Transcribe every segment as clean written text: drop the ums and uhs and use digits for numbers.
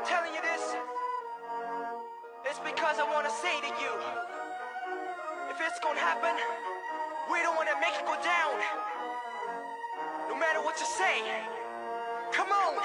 telling you this, it's because I wanna say to you, if it's gonna happen, we don't wanna make it go down. No matter what you say, come on.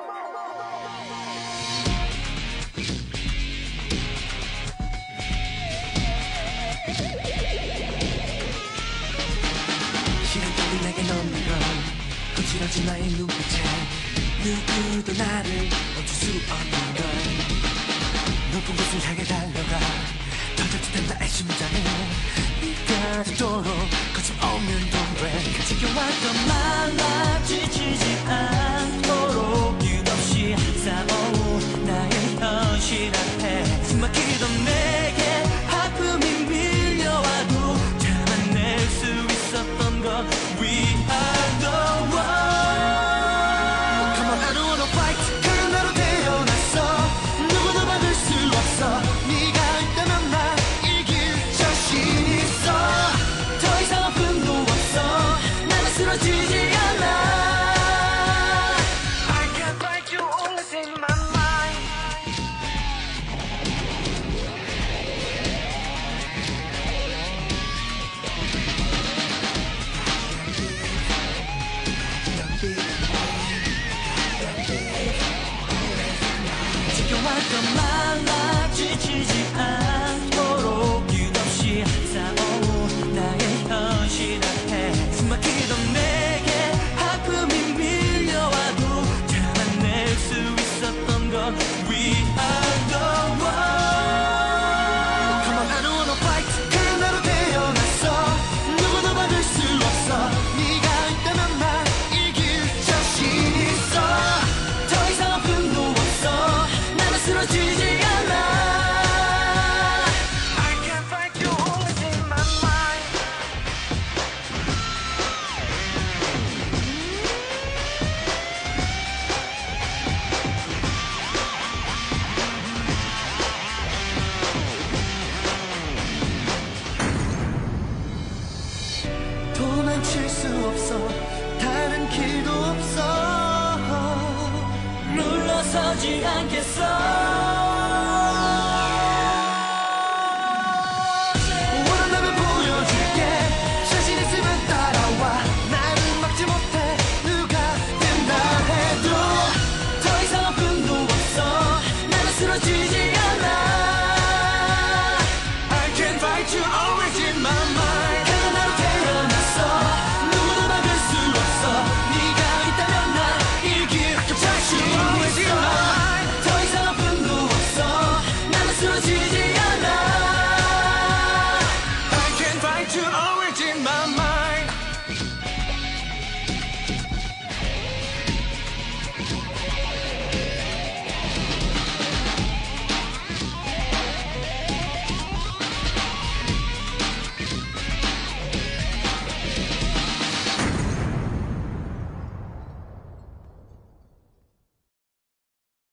시간들이 내게 넘는 건 거칠어진 나의 눈빛에 누구도 나를 멈출 수 없는 걸. 높은 곳을 향해 달려가 터져지던 나의 심장에 네가 닿도록 거침없는 동굴에 지켜왔던 말라 지치지 않도록 끝없이 싸워온 나의 현실 앞에 숨막히던 내게 아픔이 밀려와도 참아낼 수 있었던 것. We are the one. Come on, I don't wanna fight. 그런 나로 태어났어. 누구도 막을 수 없어. 네가 있다면 나 이길 자신 있어. 더 이상 아픔도 없어. 나는 쓰러지지 않아. I can't fight you, always in my mind. 지켜왔던 말라 지치지 않아.